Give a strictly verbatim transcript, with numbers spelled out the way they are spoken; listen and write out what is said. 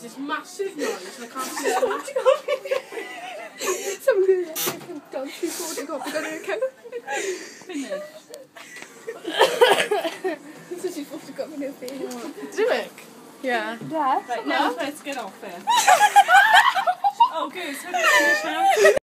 this massive noise and I can't see it. Someone's going to let me down two forty coffee. Got to go. Finish. This is your photocopy of the Dimmick? Yeah. Right, now let's get off here. Oh, good. So we finish now.